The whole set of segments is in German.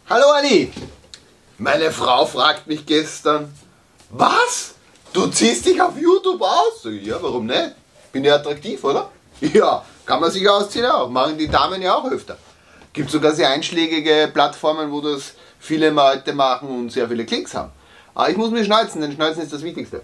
Hallo Ali! Meine Frau fragt mich gestern, was? Du ziehst dich auf YouTube aus? Sag ich, ja, warum nicht? Bin ja attraktiv, oder? Ja, kann man sich ausziehen auch. Machen die Damen ja auch öfter. Gibt sogar sehr einschlägige Plattformen, wo das viele Leute machen und sehr viele Klicks haben. Aber ich muss mich schnalzen, denn Schnalzen ist das Wichtigste.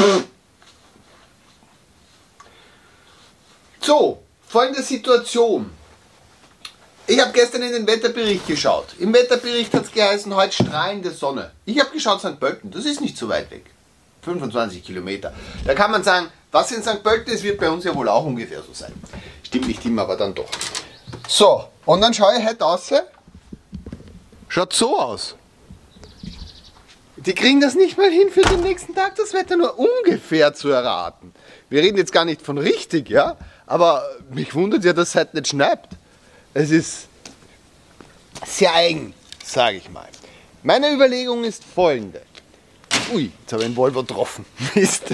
So, folgende Situation. Ich habe gestern in den Wetterbericht geschaut. Im Wetterbericht hat es geheißen, heute strahlende Sonne. Ich habe geschaut, St. Pölten, das ist nicht so weit weg. 25 Kilometer. Da kann man sagen, was in St. Pölten ist, wird bei uns ja wohl auch ungefähr so sein. Stimmt nicht immer, aber dann doch. So, und dann schaue ich heute raus. Schaut so aus. Die kriegen das nicht mal hin, für den nächsten Tag das Wetter nur ungefähr zu erraten. Wir reden jetzt gar nicht von richtig, ja? Aber mich wundert ja, dass es heute nicht schneit. Es ist sehr eigen, sage ich mal. Meine Überlegung ist folgende. Ui, jetzt habe ich einen Volvo getroffen. Mist.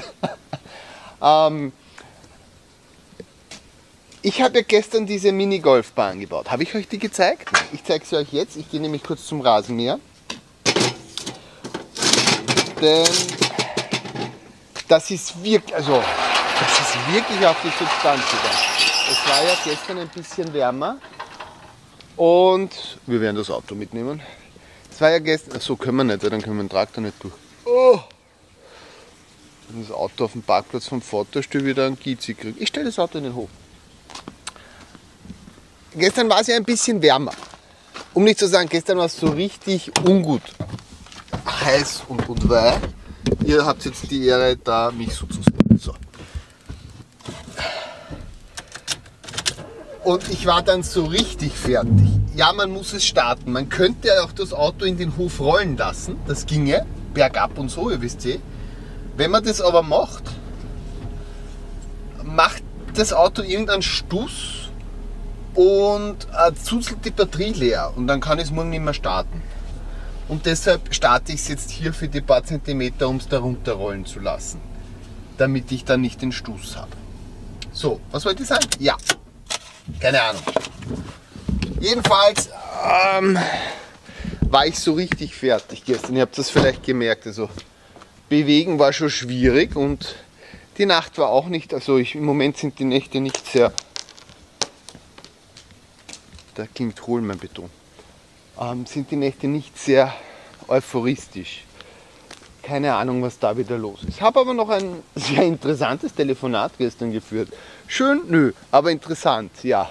Ich habe ja gestern diese Minigolfbahn gebaut. Habe ich euch die gezeigt? Ich zeige sie euch jetzt. Ich gehe nämlich kurz zum Rasenmäher. Denn das ist wirklich, wirklich auf die Substanz gegangen. Es war ja gestern ein bisschen wärmer. Und wir werden das Auto mitnehmen. Es war ja gestern, so können wir nicht, weil dann können wir den Traktor nicht durch. Oh. Das Auto auf dem Parkplatz vom Vaterstuhl wieder einen Gizi kriegt. Ich stelle das Auto in den Hof. Gestern war es ja ein bisschen wärmer. Um nicht zu sagen, gestern war es so richtig ungut. Heiß und weih. Ihr habt jetzt die Ehre, da mich so zu sehen. So. Und ich war dann so richtig fertig. Ja, man muss es starten. Man könnte auch das Auto in den Hof rollen lassen. Das ginge, bergab und so, ihr wisst eh. Wenn man das aber macht das Auto irgendeinen Stuss und zuzelt die Batterie leer. Und dann kann ich es morgen nicht mehr starten. Und deshalb starte ich es jetzt hier für die paar Zentimeter, um es da runterrollen zu lassen. Damit ich dann nicht den Stuss habe. So, was wollte ich sagen? Ja. Keine Ahnung. Jedenfalls war ich so richtig fertig gestern. Ihr habt das vielleicht gemerkt. Also bewegen war schon schwierig und die Nacht war auch nicht. Also im Moment sind die Nächte nicht sehr. Da klingt hohl mein Beton. Sind die Nächte nicht sehr euphoristisch. Keine Ahnung, was da wieder los ist. Ich habe aber noch ein sehr interessantes Telefonat gestern geführt. Schön? Nö, aber interessant, ja.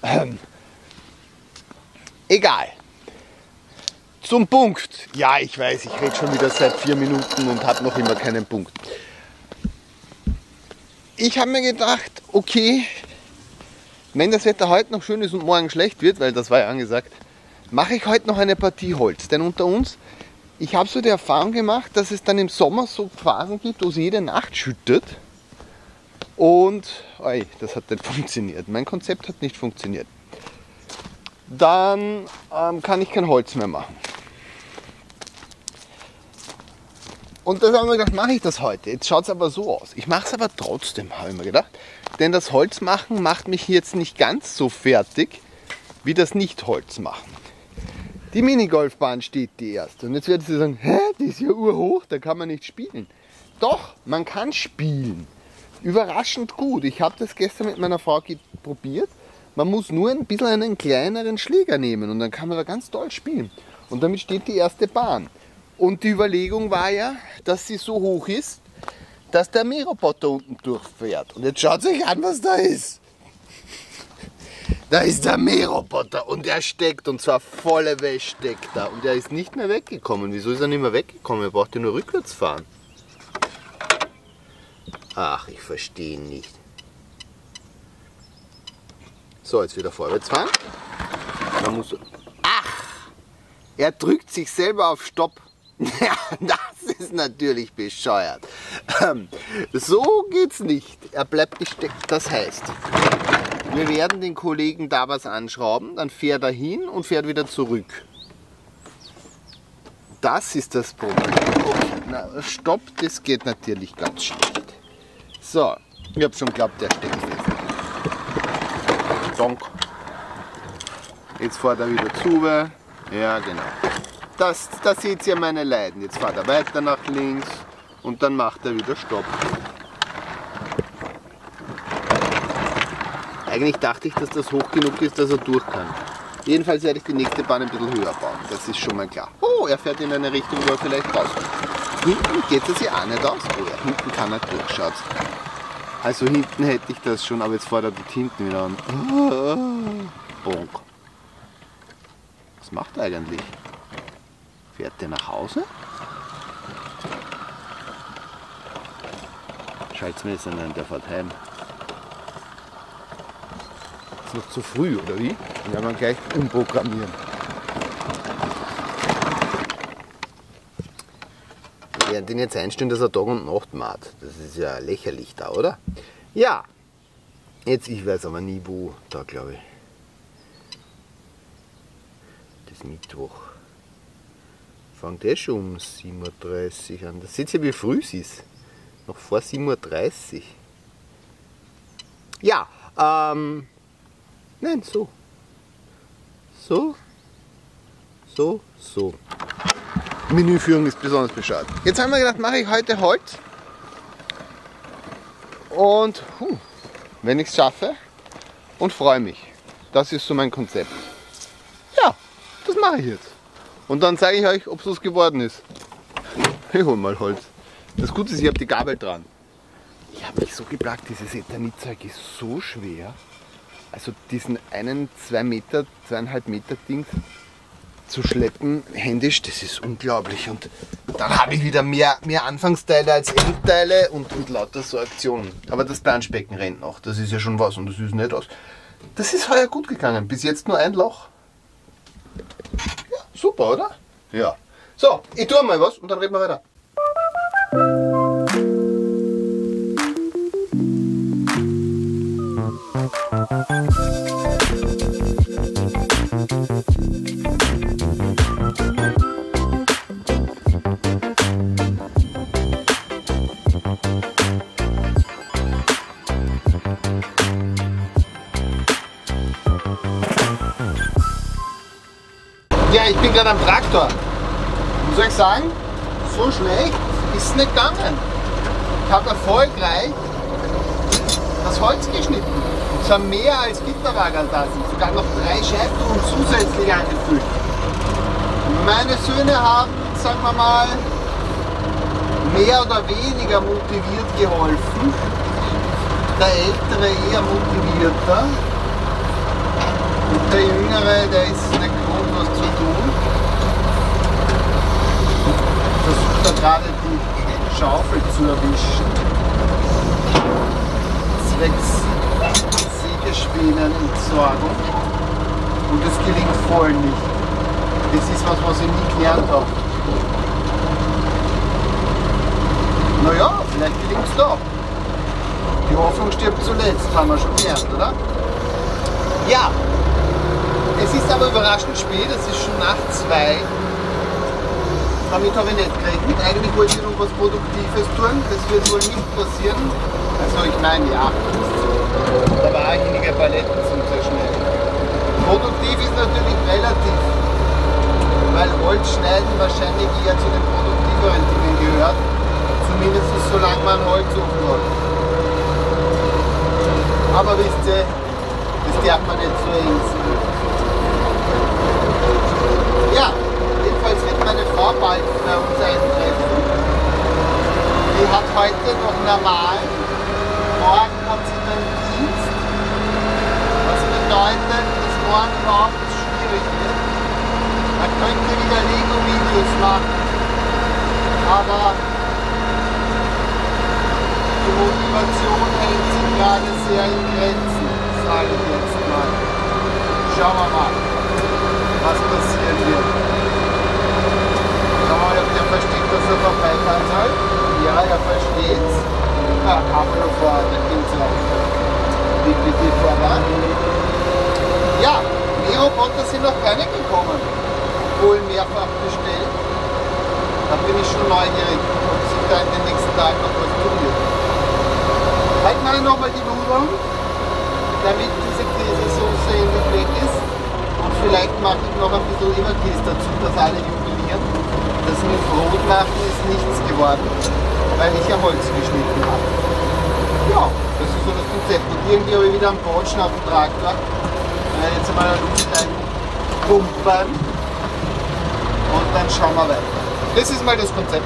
Egal. Zum Punkt. Ja, ich weiß, ich rede schon wieder seit 4 Minuten und habe noch immer keinen Punkt. Ich habe mir gedacht, okay, wenn das Wetter heute noch schön ist und morgen schlecht wird, weil das war ja angesagt, mache ich heute noch eine Partie Holz. Denn unter uns, ich habe so die Erfahrung gemacht, dass es dann im Sommer so Phasen gibt, wo es jede Nacht schüttet. Und, das hat nicht funktioniert. Mein Konzept hat nicht funktioniert. Dann kann ich kein Holz mehr machen. Und da haben wir gedacht, mache ich das heute. Jetzt schaut es aber so aus. Ich mache es aber trotzdem, habe ich mir gedacht. Denn das Holzmachen macht mich jetzt nicht ganz so fertig, wie das Nicht-Holz-Machen. Die Minigolfbahn steht die erste. Und jetzt werden Sie sagen, hä, die ist ja urhoch, da kann man nicht spielen. Doch, man kann spielen. Überraschend gut. Ich habe das gestern mit meiner Frau probiert. Man muss nur ein bisschen einen kleineren Schläger nehmen und dann kann man da ganz toll spielen. Und damit steht die erste Bahn. Und die Überlegung war ja, dass sie so hoch ist, dass der Mähroboter unten durchfährt. Und jetzt schaut euch an, was da ist. Da ist der Mähroboter und der steckt, und zwar volle Wäsche steckt da. Und der ist nicht mehr weggekommen. Wieso ist er nicht mehr weggekommen? Er braucht ja nur rückwärts fahren. Ach, ich verstehe ihn nicht. So, jetzt wieder vorwärts fahren. Dann muss er drückt sich selber auf Stopp. Ja, das ist natürlich bescheuert. So geht's nicht. Er bleibt gesteckt. Das heißt, wir werden den Kollegen da was anschrauben, dann fährt er hin und fährt wieder zurück. Das ist das Problem. Okay, na, Stopp, das geht natürlich ganz schlecht. So, ich habe schon geglaubt, der steckt fest. Donk. Jetzt fährt er wieder zu. Ja, genau. Da seht ihr meine Leiden. Jetzt fährt er weiter nach links und dann macht er wieder Stopp. Eigentlich dachte ich, dass das hoch genug ist, dass er durch kann. Jedenfalls werde ich die nächste Bahn ein bisschen höher bauen. Das ist schon mal klar. Oh, er fährt in eine Richtung, wo er vielleicht rauskommt. Hinten geht es ja auch nicht aus. Oh ja, hinten kann er durch, schaut's. Also hinten hätte ich das schon, aber jetzt fährt er dort hinten wieder an. Bonk. Was macht er eigentlich? Fährt der nach Hause? Scheint's mir jetzt an, der fährt heim. Ist noch zu früh, oder wie? Dann werden wir gleich umprogrammieren. Wir werden den jetzt einstellen, dass er Tag und Nacht macht. Das ist ja lächerlich da, oder? Ja. Jetzt, ich weiß aber nie wo, da glaube ich. Das Mittwoch. Fängt eh schon um 7:30 Uhr an. Da seht ihr, wie früh es ist. Noch vor 7:30 Uhr. Ja, nein, so. So. Menüführung ist besonders bescheuert. Jetzt haben wir gedacht, mache ich heute Holz. Und wenn ich es schaffe, und freue mich. Das ist so mein Konzept. Ja, das mache ich jetzt. Und dann zeige ich euch, ob es was geworden ist. Ich hole mal Holz. Das Gute ist, ich habe die Gabel dran. Ich habe mich so geplagt, dieses Eternitzeug ist so schwer. Also diesen 2,5 Meter Ding zu schleppen, händisch, das ist unglaublich. Und dann habe ich wieder mehr Anfangsteile als Endteile und lauter so Aktionen. Aber das Planschbecken rennt noch, das ist ja schon was und das ist nicht aus. Das ist heuer gut gegangen, bis jetzt nur ein Loch. Ja, super, oder? Ja. So, ich tue mal was und dann reden wir weiter. Ja, ich bin gerade am Traktor. Muss ich sagen, so schlecht ist es nicht gegangen. Ich habe erfolgreich das Holz geschnitten. Und zwar mehr als Gitterwagen da sind. Sogar noch 3 Scheibtouren zusätzlich angefüllt. Meine Söhne haben, sagen wir mal, mehr oder weniger motiviert geholfen. Der Ältere eher motivierter. Und der Jüngere, der ist nicht gewohnt, was zu tun. Versucht da gerade die Schaufel zu erwischen. Zwecks Sägespänen-Entsorgung. Und das gelingt voll nicht. Das ist was ich nie gelernt habe. Naja, vielleicht gelingt es doch. Die Hoffnung stirbt zuletzt, haben wir schon gelernt, oder? Ja. Es ist aber überraschend spät, es ist schon nach 2. Damit habe ich nicht gerechnet. Eigentlich wollte ich noch was Produktives tun, das wird wohl nicht passieren. Also ich meine, ja, da war einige Paletten sind sehr schnell. Produktiv ist natürlich relativ, weil Holz schneiden wahrscheinlich eher zu den produktiveren Dingen gehört. Zumindest solange man Holz hat. Aber wisst ihr, das darf man nicht so eng sehen. Ja, jedenfalls wird meine Frau bald bei uns eintreffen. Die hat heute noch normal, morgen hat sie dann Dienst, was bedeutet, dass morgen überhaupt schwierig wird. Man könnte wieder Lego-Videos machen, aber die Motivation hält sich gerade sehr in Grenzen, sage ich jetzt mal. Schauen wir mal, was passieren wird. Schauen wir mal, ob der versteht, dass er vorbeifahren soll. Ja, er versteht's. Ah, Kabelfahrer, da geht's auch. Wirklich voran. Ja, Mähroboter sind noch keine gekommen. Obwohl mehrfach bestellt. Da bin ich schon neugierig, ob sich da in den nächsten Tagen noch was tun wird. Halt mal nochmal die Nudeln, damit diese Käsesoße endlich weg ist. Und vielleicht mache ich noch ein bisschen Leberkäse dazu, dass alle jubilieren. Das mit Brot machen ist nichts geworden, weil ich ja Holz geschnitten habe. Ja, das ist so das Konzept. Und irgendwie habe ich wieder einen Botschen auf dem Traktor. Jetzt einmal eine Luft pumpen und dann schauen wir weiter. Das ist mal das Konzept.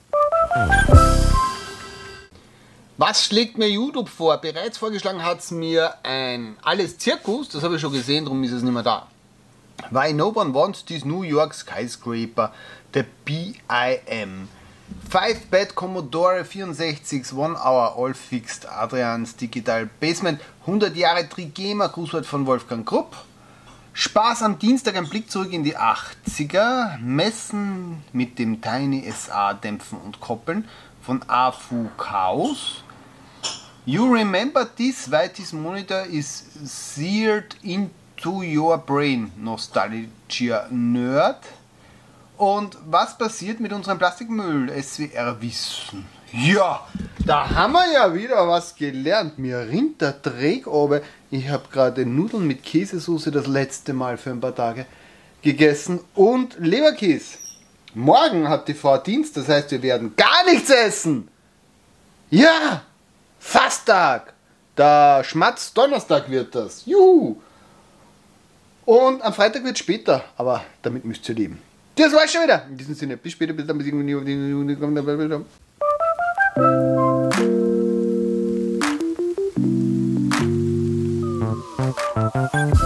Was schlägt mir YouTube vor? Bereits vorgeschlagen hat es mir ein Alles Zirkus, das habe ich schon gesehen, darum ist es nicht mehr da. Why no one wants this New York skyscraper, the BIM. 5-Bed Commodore 64, 1 hour, all fixed, Adrians Digital Basement, 100 Jahre Trigema, Grußwort von Wolfgang Krupp. Spaß am Dienstag, ein Blick zurück in die 80er, Messen mit dem Tiny SA Dämpfen und Koppeln von AFU Chaos. You remember this, why this monitor is seared into your brain, Nostalgia Nerd. Und was passiert mit unserem Plastikmüll? SWR Wissen. Ja, da haben wir ja wieder was gelernt. Mir rinnt der Dreck oben. Ich habe gerade Nudeln mit Käsesoße das letzte Mal für ein paar Tage gegessen und Leberkäse. Morgen hat die Frau Dienst, das heißt, wir werden gar nichts essen. Ja, Fasttag. Der Schmatz Donnerstag wird das. Juhu. Und am Freitag wird es später, aber damit müsst ihr leben. Das war's schon wieder. In diesem Sinne, bis später, bis dann.